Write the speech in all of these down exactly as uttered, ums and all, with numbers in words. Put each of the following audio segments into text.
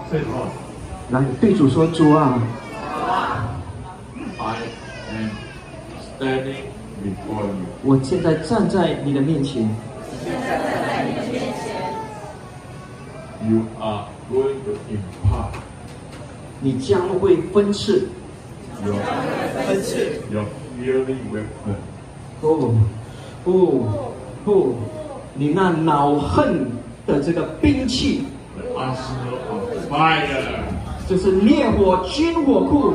Say Lord. 来对主说：“主啊 I am standing before you. 我现在站在你的面前， You are going to impart 你将会分赐 your your healing weapon. 不不不，你那恼恨的这个兵器， The arsenal of fire. 就是烈火军火库，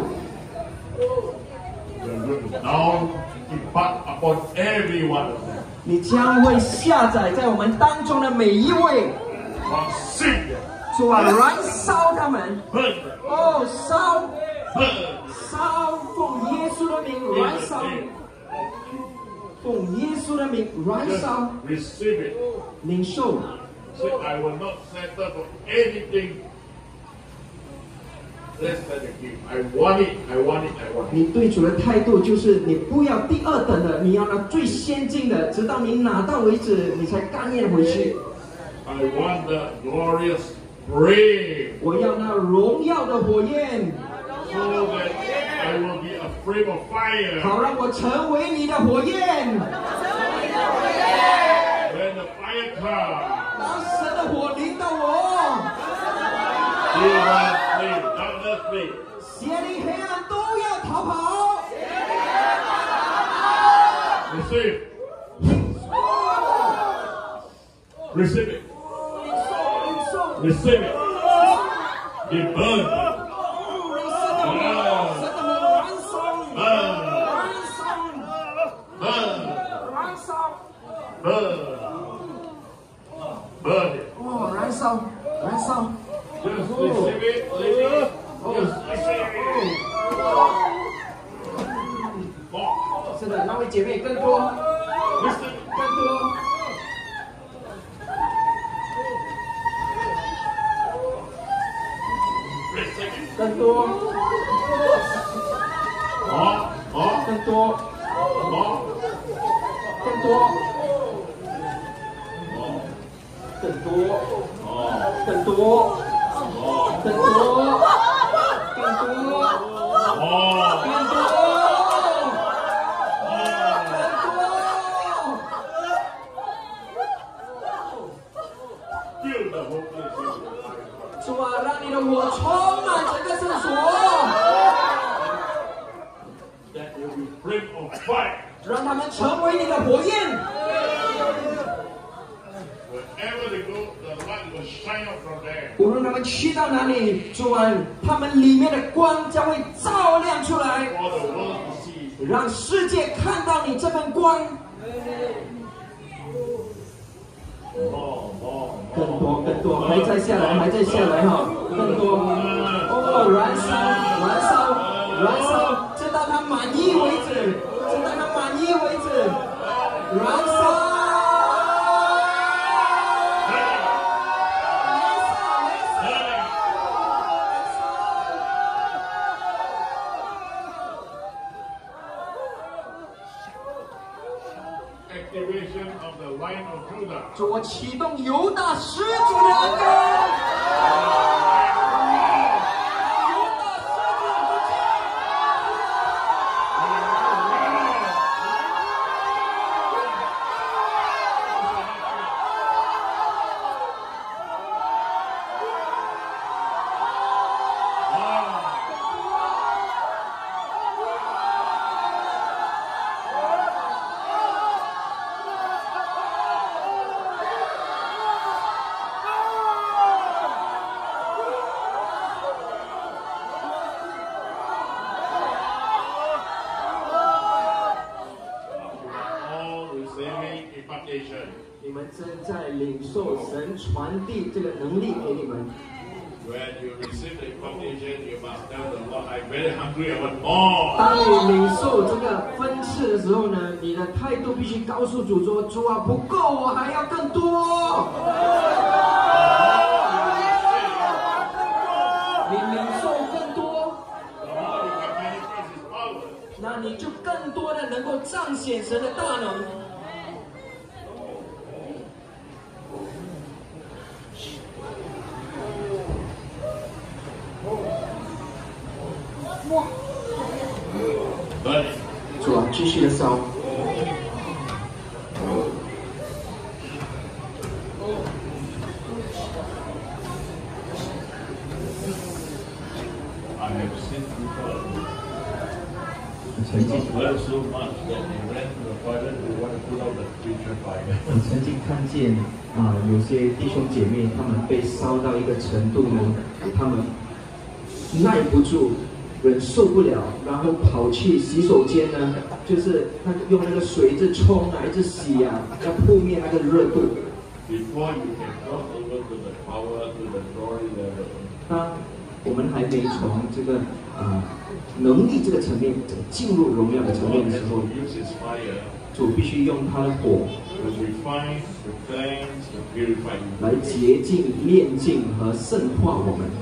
You are going to now impart upon every one of them. 你将会下载在我们当中的每一位， Consume them. 主啊，燃烧他们， Burn them. 哦，烧 Burn. 烧，奉耶稣的名燃烧，奉耶稣的名燃 Just 烧， receive it. 领受。 Say, I will not settle for anything less than the gift. I want it. I want it. I want it. 你对主的态度就是你不要第二等的，你要那最先进的，直到你拿到为止，你才甘愿回去。 I want the glorious flame 我要那荣耀的火焰， so that I will be a flame of fire. 好让我成为你的火焰。 When the fire comes, 当神的火临到我， demons flee, darkness flee. 邪灵黑暗都要逃跑。 Receive. Receive it. 领受， Receive it. Be burned. 神的火燃烧， Burn. 燃烧， Burn. 燃烧， Burn. Burn it. 哦，燃烧，燃烧。 Just receive it. Receive it. Just receive it. More. 是的，那位姐妹更多， Listen. 更多。 Receive it. 更多， More. More. 更多， More. 更多， More. 更多， More. 更多， More. 更多，更多， More. 更多， Feel the Holy Spirit. 主啊，让你的火充满整个圣所， That will be flame of fire. 让他们成为你的火焰。 Wherever they go, the light will shine out from there. 无论他们去到哪里，主啊，他们里面的光将会照亮出来， For the world to see. 让世界看到你这份光。 More, more, 更多，更多，还在下来，还在下来哈，更多。哦，燃烧，燃烧，燃烧，直到它满意为止，直到它满意为止，燃烧。 Activation of the Lion of Judah. 主，我启动犹大始祖的恩膏。 All receiving impartation. 你们正在领受神传递这个能力给你们。 When you receive the impartation, you must tell the Lord, I'm very hungry, I want more. 当你领受这个分赐的时候呢，你的态度必须告诉主说：“主啊，不够，我还要更多。”你领受更多， The more you can manifest His power. 那你就更多的能够彰显神的大能。 Receive 主啊，继续的烧。曾经，我曾经看见啊，有些弟兄姐妹他们被烧到一个程度呢，他们耐不住，忍受不了，然后跑去洗手间呢，就是那个用那个水一直冲啊，一直洗啊，要扑灭那个热度。当我们还没从这个啊。能力这个层面进入荣耀的层面的时候，主必须用他的火来洁净、炼净和圣化我们。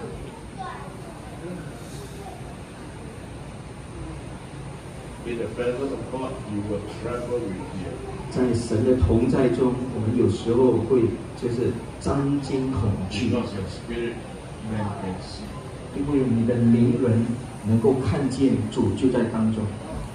在神的同在中，我们有时候会就是战惊恐惧，因为你的灵人能够看见主就在当中。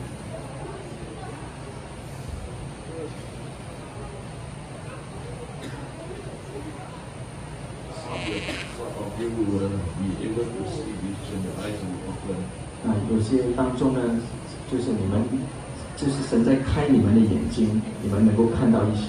啊，有些当中呢，就是你们，就是神在开你们的眼睛，你们能够看到一些。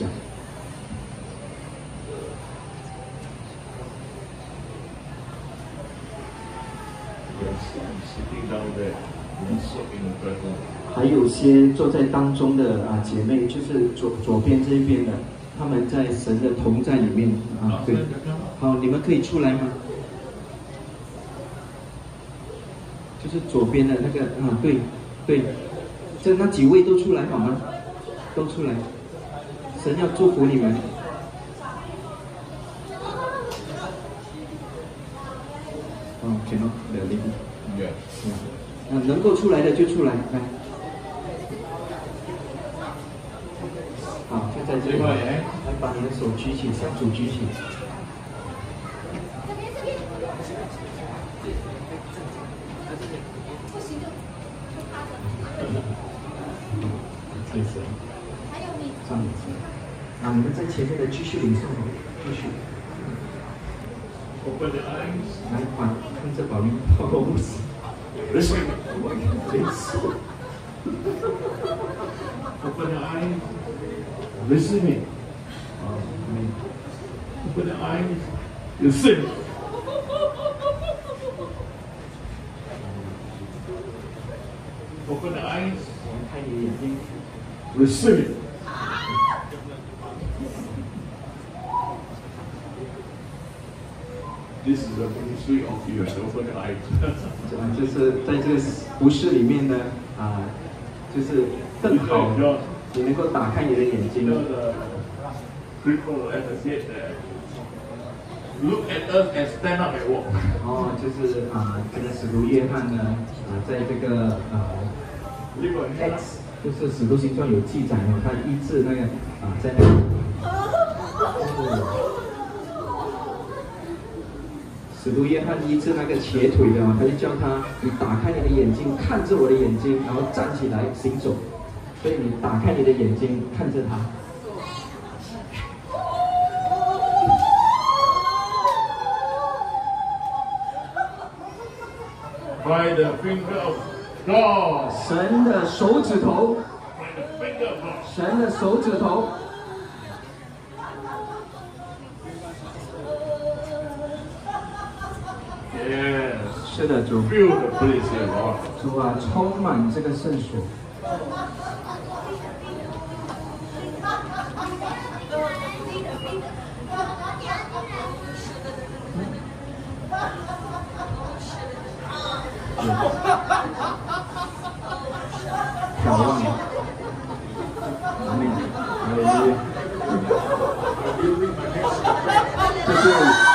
还有些坐在当中的啊姐妹，就是左左边这一边的，他们在神的同在里面啊。对，好，你们可以出来吗？就是左边的那个啊，对，对，这那几位都出来好吗？都出来，神要祝福你们。哦，全都了力。Yeah. 那能够出来的就出来，来。好，就在这里，来把你的手举起，向主举起。谢谢。上一次，啊，你们在前面的继续领受，继续。来，把看着宝灵泡泡不死。Receive it. Open your eyes. Receive it. Amen. Open your eyes. Receive it. Open your eyes. 开你的眼睛。Receive it. This is the ministry of yours. Open your eyes. 就是在这个服事里面呢，啊，就是更好，你能够打开你的眼睛。Look at us and stand up and walk. 哦，就是啊，这个使徒约翰呢，啊，在这个啊 X 就是使徒行传有记载哦，他医治那个啊，在那个。使徒约翰医治那个瘸腿的，他就叫他，你打开你的眼睛，看着我的眼睛，然后站起来行走。所以你打开你的眼睛，看着他。By the finger of God， 神的手指头，神的手指头。是的，主。主啊，充满这个圣所。眺望。阿门。哈利路亚。这是。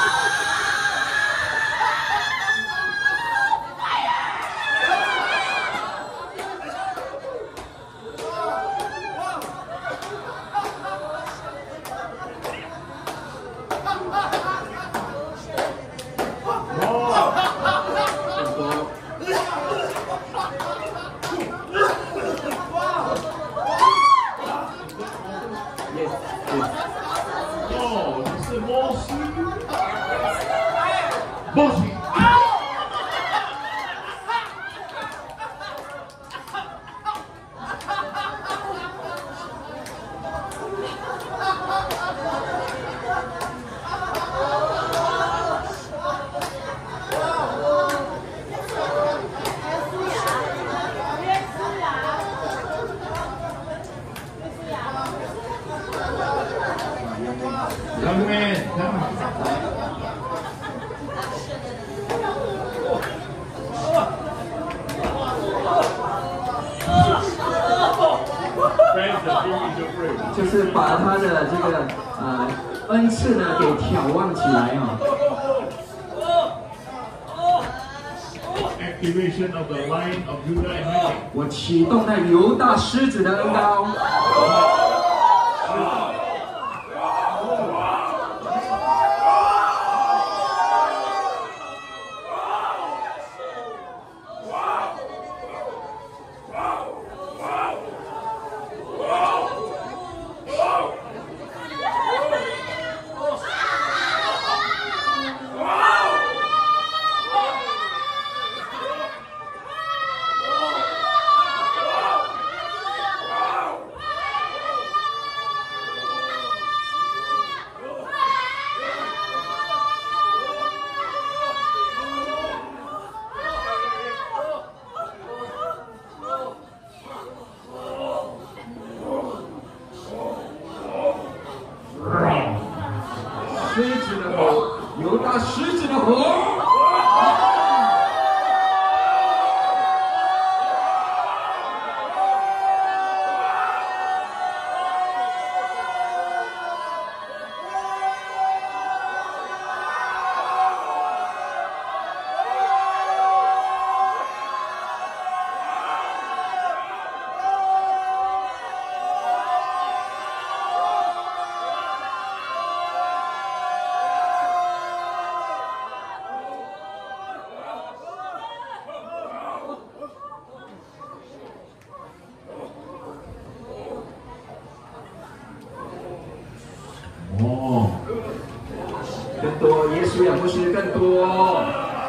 bossy。Young man, come on. Friends, give me the fruit. 就是把他的这个呃恩赐呢给眺望起来啊。 Activation of the line of Judah and Mary. 我启动那犹大狮子的恩膏。狮子的吼，犹大狮子的吼。 哦， 更多，耶稣仰慕是更多。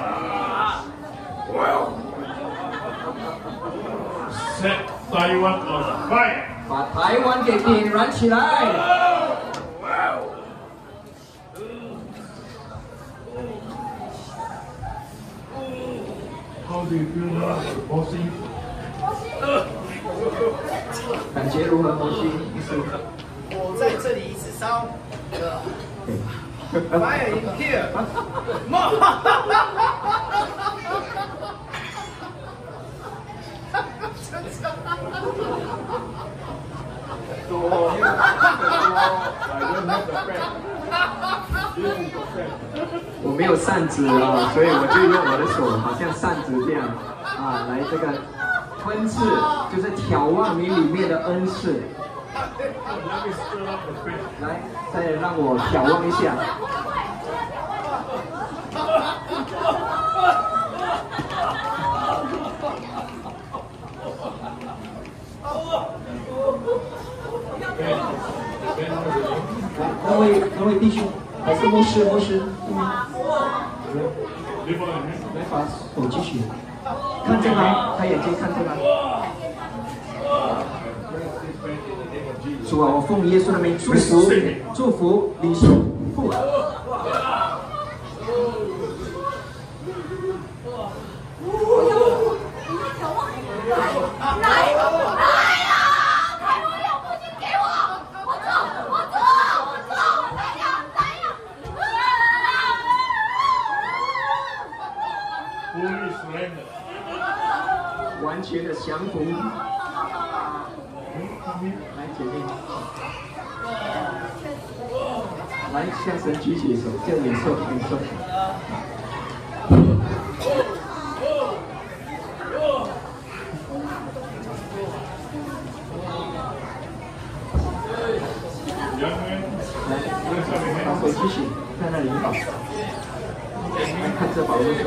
Set Taiwan on fire. 把台湾给点燃起来。 How do you feel now, bossy? 感觉如何，摩西医师？ 我在这里一直烧。Fire in here. 我没有扇子啊，所以我就用我的手，好像扇子这样啊，来这个恩赐，就是眺望你里面的恩赐。来，再让我眺望一下。那位那位弟兄，还是牧师牧师，来把手继续看这个，开眼睛看这个。主啊，我奉耶稣的名祝福祝福领袖父。完全的降服。来，姐妹，来向神举起手，叫领受领受。来，把手举起，在那里引导。来看这宝路。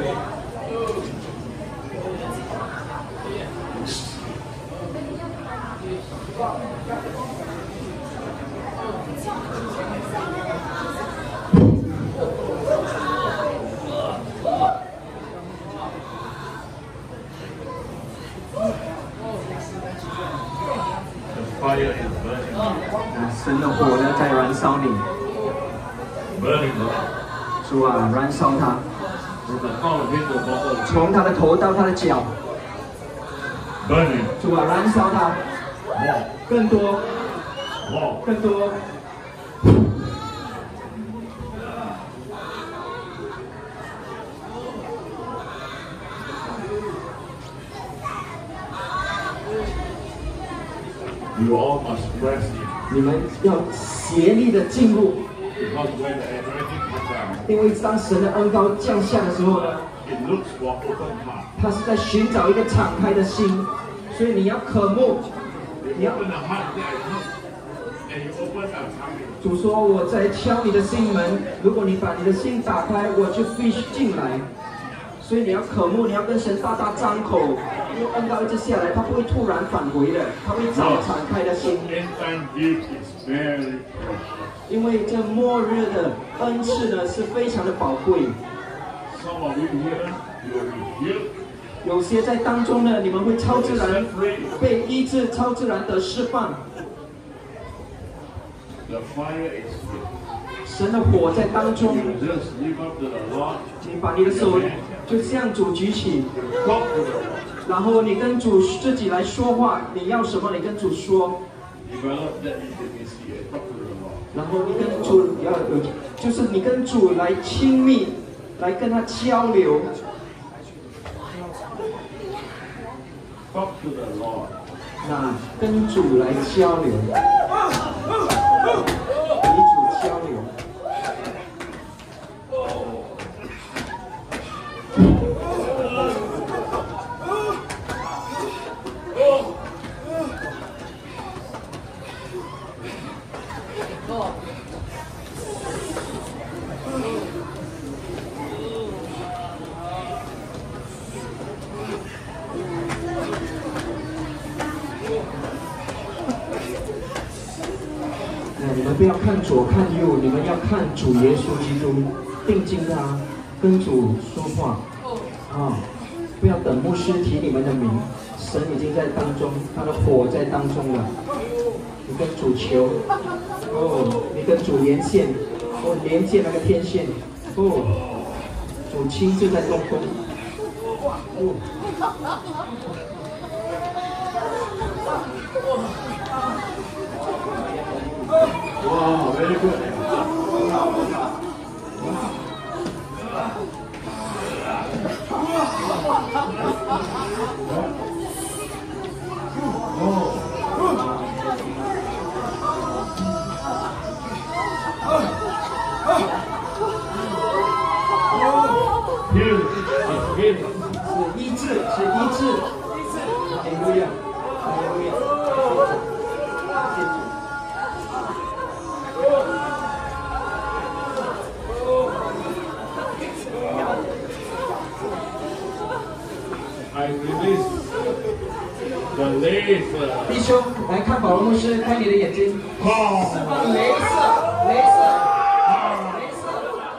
神的火呢在燃烧你。 burning Lord. 主啊，燃烧他， From the crown of his head to the bottom of his 从他的头到他的脚。 feet. Burning. 主啊，燃烧他， More. 更多， More. 更多。 You all must press in. 你们要协力的进入， Because when the anointing comes down, 因为当神的恩膏降下的时候呢， it looks for open heart. 他是在寻找一个敞开的心，所以你要渴慕， You 你要 open the heart there, I knock. And you open up something. 主说我在敲你的心门，如果你把你的心打开，我就必须进来。所以你要渴慕，你要跟神大大张口，因为恩膏一直下来，它不会突然返回的，它会找敞开的心。 End time gift is very precious. 因为这末日的恩赐呢是非常的宝贵。 Some of you here, you will be healed. 有些在当中呢，你们会超自然 Set free. 被医治，超自然的释放。 The fire is here. 神的火在当中， You just live up to the Lord. 你把你的手就向主举起， You talk to the Lord. 然后你跟主自己来说话，你要什么你跟主说， Develop that intimacy and talk to the Lord. 然后你跟主要有，就是你跟主来亲密，来跟他交流， Talk to the Lord. 那跟主来交流，与主交流。 你们不要看左看右，你们要看主耶稣基督，定睛他，跟主说话，啊，不要等牧师提你们的名，神已经在当中，他的火在当中了。你跟主求，哦，你跟主连线，哦，连接那个天线，哦，主亲自在动工，哦。 Wow, very good. Heal is healing. 是医治，是医治。哈利路亚，哈利路亚，谢主。 I release the laser. 弟兄，来看保罗牧师，开你的眼睛。 Oh. 释放镭射，镭射，镭射。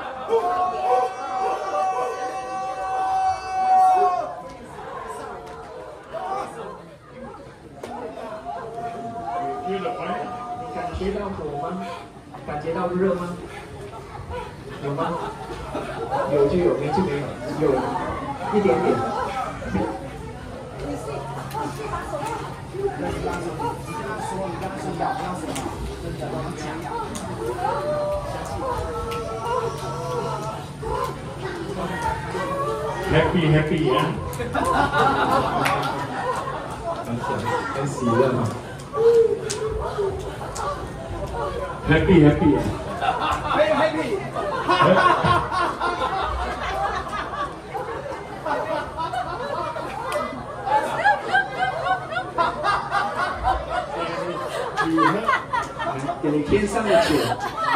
Feel the fire? 感觉到火吗？感觉到热吗？有吗？有就有，没就没有，有一点点。 Happy, happy, yeah. 很喜乐嘛。 Happy, happy. Yeah. Very happy. You have 给你天上的酒。